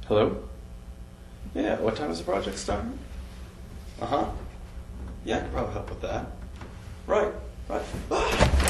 Hello? Yeah, what time is the project starting? Uh-huh. Yeah, I could probably help with that. Right.